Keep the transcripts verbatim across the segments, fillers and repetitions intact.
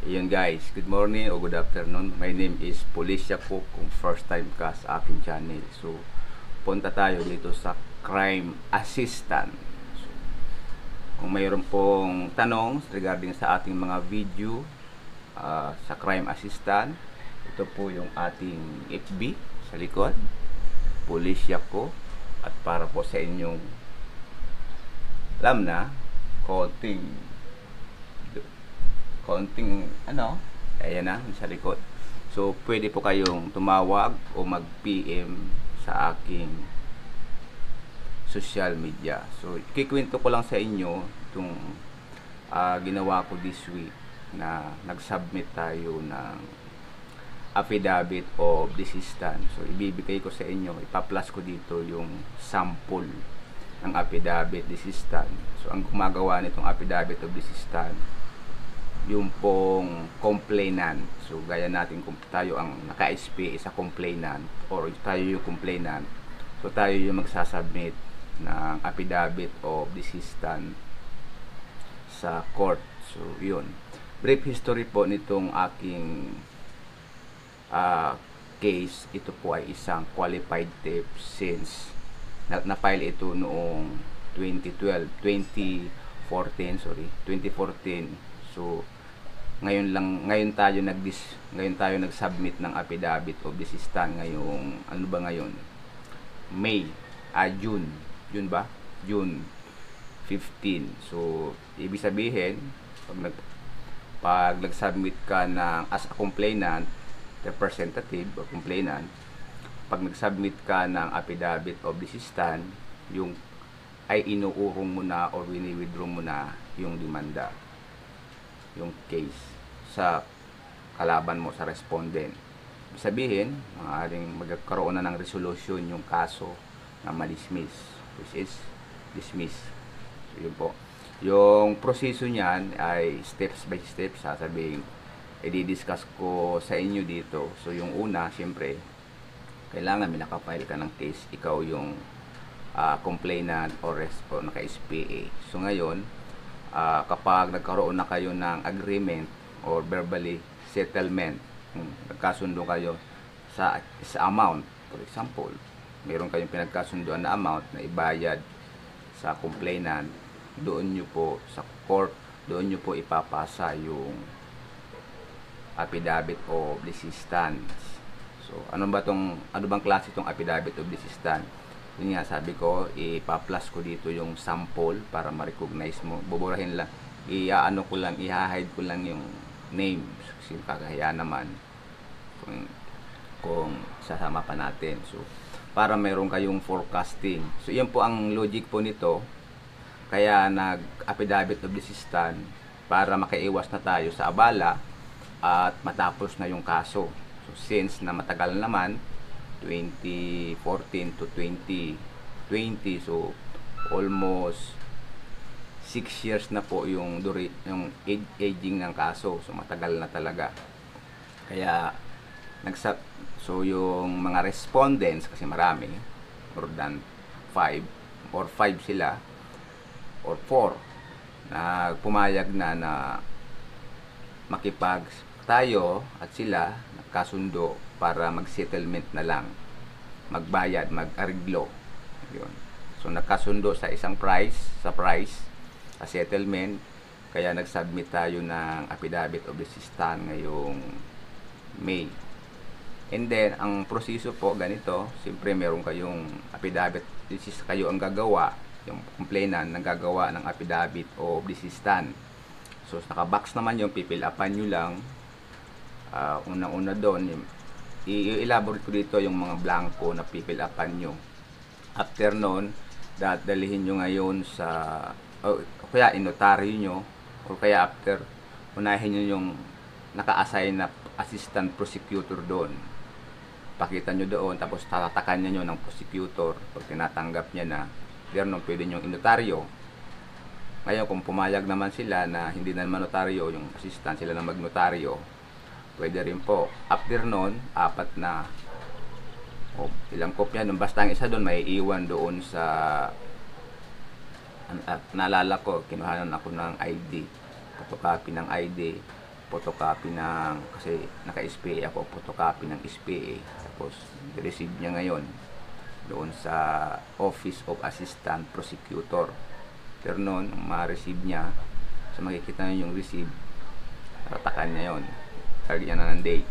Ayun guys, good morning o good afternoon. My name is Policia po kung first time ka sa aking channel. So, punta tayo dito sa Crime Assistant. So, kung mayroon pong tanong regarding sa ating mga video uh, sa Crime Assistant, ito po yung ating F B sa likod. Policia po. At para po sa inyong alam na, konting konting ano, ayan na, sa likod. So, pwede po kayong tumawag o mag-P M sa aking social media. So, kikwento ko lang sa inyo itong uh, ginawa ko this week na nag-submit tayo ng affidavit of desistance. So, ibibigay ko sa inyo, ipa-plus ko dito yung sample ng affidavit desistance. So, ang gumagawa nitong affidavit of desistance, yung pong complainant. So, gaya natin kung tayo ang naka-S P is a complainant or tayo yung complainant. So, tayo yung magsasubmit ng affidavit of desistance sa court. So, yun. Brief history po nitong aking uh, case. Ito po ay isang qualified theft since na-file ito noong twenty twelve, twenty fourteen, sorry, twenty fourteen. So, ngayon lang ngayon tayo nag ngayon tayo nag-submit ng affidavit of desistance ngayong ano ba ngayon? May, ah June, June ba? June fifteen. So, ibig sabihin, pag nag pag nag-submit ka ng as a complainant, representative or complainant, pag nag-submit ka ng affidavit of desistance, yung ay inuurong mo na or wini-withdraw mo na yung demanda, yung case sa kalaban mo sa respondent. Ibig sabihin, maaaring magkaroon na ng resolution yung kaso na ma-dismiss, which is dismiss. So, yun po. Yung proseso niyan ay steps by steps, sasabihin, i-discuss ko sa inyo dito. So, yung una, siyempre, kailangan may nakafile ka ng case, ikaw yung uh, complainant or, or naka-S P A. So, ngayon, Uh, kapag nagkaroon na kayo ng agreement or verbally settlement, hmm, nagkasundo kayo sa, sa amount, for example, meron kayong pinagkasundoan na amount na ibayad sa complainant, doon nyo po sa court, doon nyo po ipapasa yung affidavit of desistance. So, ano ba tong, ano bang klase itong affidavit of desistance? Yun nga, sabi ko, ipa-plus ko dito yung sample para ma-recognize mo. Buburahin lang, i-ano ko lang, i-hide ko lang yung names. Kasi kakahiya naman kung, kung sasama pa natin. So, para mayroon kayong forecasting. So, yan po ang logic po nito. Kaya nag-affidavit of desistance para makaiwas na tayo sa abala at matapos na yung kaso. So, since na matagal naman, twenty fourteen to twenty twenty, so almost six years na po yung duri, yung aging ng kaso. So matagal na talaga. Kaya nagsa so yung mga respondents, kasi marami, more than five or five sila or four, na pumayag na na makipag tayo at sila nagkasundo para mag-settlement na lang, magbayad, mag-ariglo. Yun. So, nagkasundo sa isang price, sa price, sa settlement, kaya nag-submit tayo ng affidavit of desistance ngayong May. And then, ang proseso po, ganito, siyempre meron kayong affidavit, this is kayo ang gagawa, yung complainant nang gagawa ng affidavit of desistance. So, naka-box naman yung pipil upan nyo lang. Uh, unang-una doon, i-elaborate ko dito yung mga blanco na pipil upan nyo. After nun, dadalihin nyo ngayon sa, o kaya inotaryo nyo, o kaya after, unahin nyo yung naka-assign na assistant prosecutor doon. Pakita nyo doon, tapos tatatakan nyo ng prosecutor. Pag tinatanggap niya na, there nung pwede nyo inotaryo. Ngayon, kung pumayag naman sila na hindi na manotaryo, yung assistant sila na magnotaryo, pwede rin po. After nun, apat na o ilang kopya nun. Basta ang isa doon may iwan doon sa uh, naalala ko, kinuhanan ako ng I D, photocopy ng I D. photocopy ng, kasi naka-S P A ako, photocopy ng S P A. Tapos, receive niya ngayon doon sa Office of Assistant Prosecutor. Pero noon, ma-receive niya, so makikita niyo yung receive, tatakan niya yun, target niya na ng date.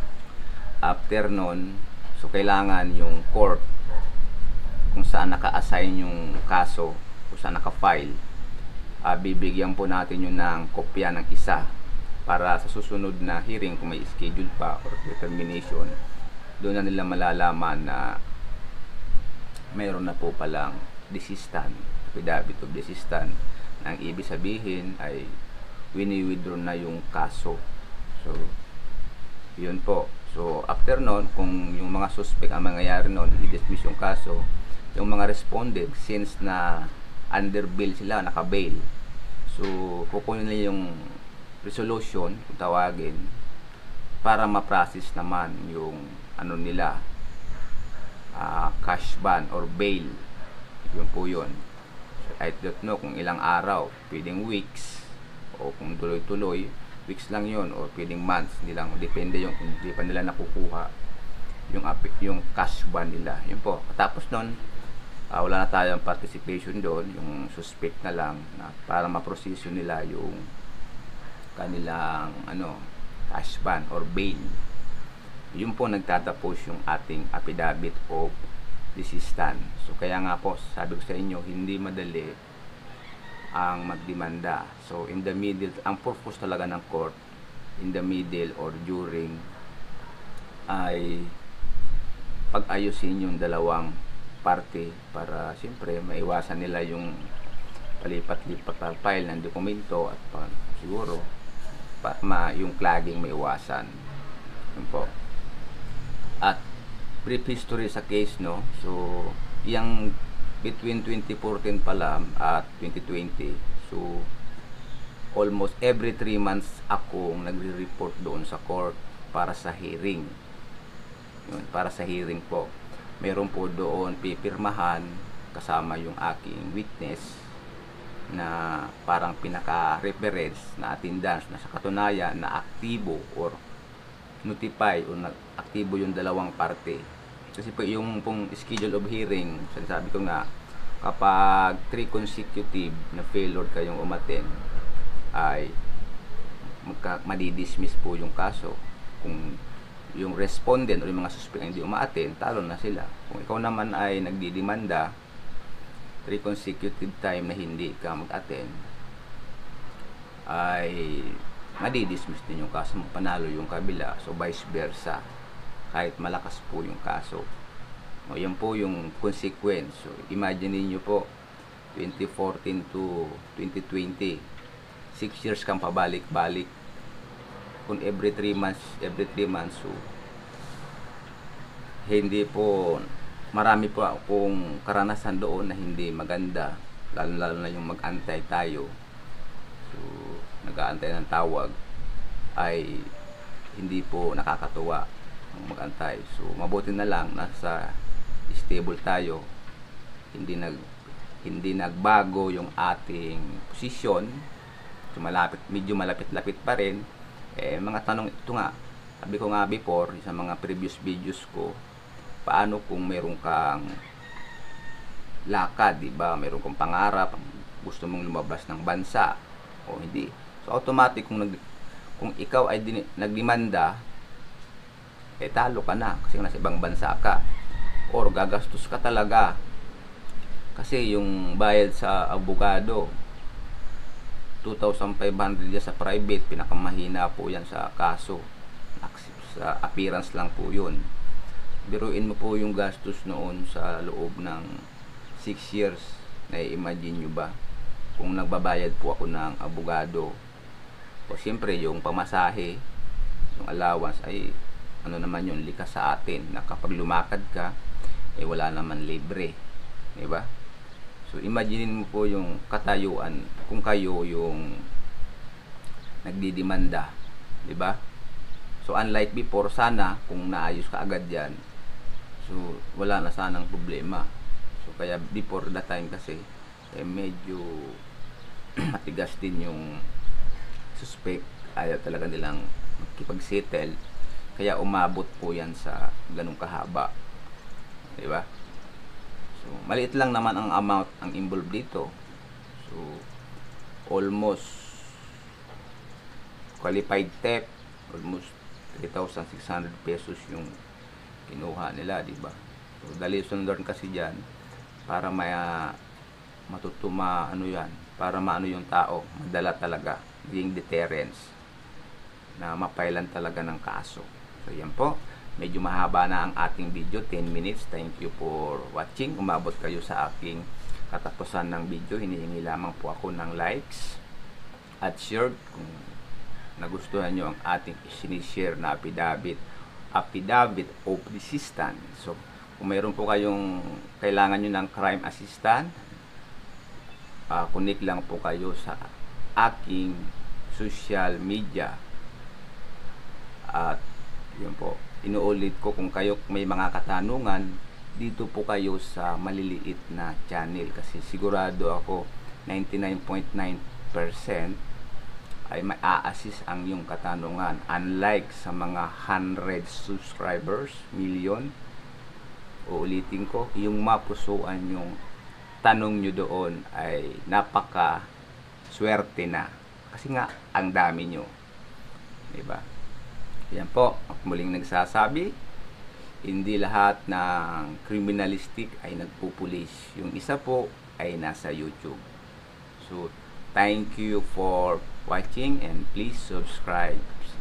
After noon, so kailangan yung court, kung saan naka-assign yung kaso, kung saan naka-file, uh, bibigyan po natin yun ng kopya ng isa, para sa susunod na hearing, kung may schedule pa or determination, doon na nila malalaman na mayroon na po palang desistan, affidavit of desistan. Ang ibig sabihin ay wini-withdraw na yung kaso. So, yun po. So, after nun, kung yung mga suspect ang mangyayari nun, i-dismiss yung kaso, yung mga respondent, since na under bail sila, naka-bail, so, kukunin nila yung resolution, kung tawagin, para ma-process naman yung ano nila, uh, cash ban or bail. Yun po yun. So, I don't know kung ilang araw, pwedeng weeks, o kung tuloy-tuloy, weeks lang yun, o pwedeng months, hindi lang, depende yung, hindi pa nila nakukuha yung, yung cash ban nila. Yun po. Tapos nun, uh, wala na tayong participation doon, yung suspect na lang, na para ma-proseso nila yung kanilang ano, cash ban or bail. Yun po nagtatapos yung ating affidavit of desistan. So kaya nga po, sabi ko sa inyo, hindi madali ang magdemanda. So in the middle, ang purpose talaga ng court, in the middle or during, ay pag-ayusin yung dalawang parte para siyempre maiwasan nila yung palipat-lipat na file ng dokumento at pa, siguro pa, ma, yung clogging maiwasan. Yun po. At brief history sa case, no, so yung between twenty fourteen pala at twenty twenty, so almost every three months akong nagre-report doon sa court para sa hearing. Yun, para sa hearing po. Meron po doon pipirmahan kasama yung aking witness na parang pinaka-reference na attendance na sa katunayan na aktibo or notify o aktibo yung dalawang parte. Kasi po yung pong schedule of hearing, sinasabi ko nga, kapag three consecutive na failure kayong umattend, ay magka, madidismiss po yung kaso. Kung yung respondent o yung mga suspect hindi umaattend, talo na sila. Kung ikaw naman ay nagdidemanda, three consecutive time na hindi ka mag-attend, ay madidismiss din yung kaso mo, panalo yung kabila. So vice versa, kahit malakas po yung kaso. O, yan po yung consequence. So imagine niyo po, twenty fourteen to twenty twenty, six years kang pabalik-balik. Kung every three months, every three months, so hindi po, marami po akong karanasan doon na hindi maganda, lalo-lalo na yung mag-antay tayo. So nag-aantay ng tawag ay hindi po nakakatuwa ang mag-antay. So mabuti na lang nasa stable tayo, hindi nag hindi nagbago yung ating posisyon. So malapit, medyo malapit-lapit pa rin. Eh mga tanong ito nga, sabi ko nga before sa mga previous videos ko, paano kung meron kang lakad, di ba? Meron kang pangarap, gusto mong lumabas ng bansa o hindi. So automatic kung nag kung ikaw ay din, nagdemanda, eh talo ka na kasi nasa ibang bansa ka or gagastos ka talaga. Kasi yung bayad sa abogado two thousand five hundred yan sa private, pinakamahina po yan sa kaso. Sa appearance lang po yun. Biruin mo po yung gastos noon sa loob ng six years. Na-imagine nyo ba? Kung nagbabayad po ako ng abogado, o siyempre yung pamasahe, yung allowance, ay ano naman yung likas sa atin na kapag lumakad ka, eh wala naman libre. Diba? So imagine mo po yung katayuan kung kayo yung nagdidemanda. Diba? So unlike before, sana kung naayos ka agad yan, so wala na sanang problema. So kaya before that time kasi eh medyo matigas din yung suspect ayaw talaga nilang makipag-settle. Kaya umabot po yan sa ganung kahaba. Di ba? So, maliit lang naman ang amount ang involved dito. So, almost qualified theft, almost three thousand six hundred pesos yung kinuha nila, di ba? So, the lesson learned kasi diyan para may uh, matutuma ano yan, para maano yung tao, madala talaga, yung deterrence na mapailan talaga ng kaso. So, yan po. Medyo mahaba na ang ating video, ten minutes. Thank you for watching. Umabot kayo sa aking katapusan ng video. Hinihingi lamang po ako ng likes at share kung nagustuhan nyo ang ating sinishare na affidavit. Affidavit of Desistance. So, kung mayroon po kayong kailangan nyo ng crime assistant, uh, connect lang po kayo sa aking social media. At yun po, inuulit ko, kung kayo may mga katanungan, dito po kayo sa maliliit na channel, kasi sigurado ako ninety-nine point nine percent ay ma-assist ang yung katanungan, unlike sa mga one hundred subscribers, million. Uulitin ko, yung mapusuan yung tanong nyo doon ay napaka swerte na, kasi nga ang dami nyo, diba? Yan po, muling nagsasabi, hindi lahat ng criminalistic ay nagpupulis. Yung isa po ay nasa YouTube. So, thank you for watching and please subscribe.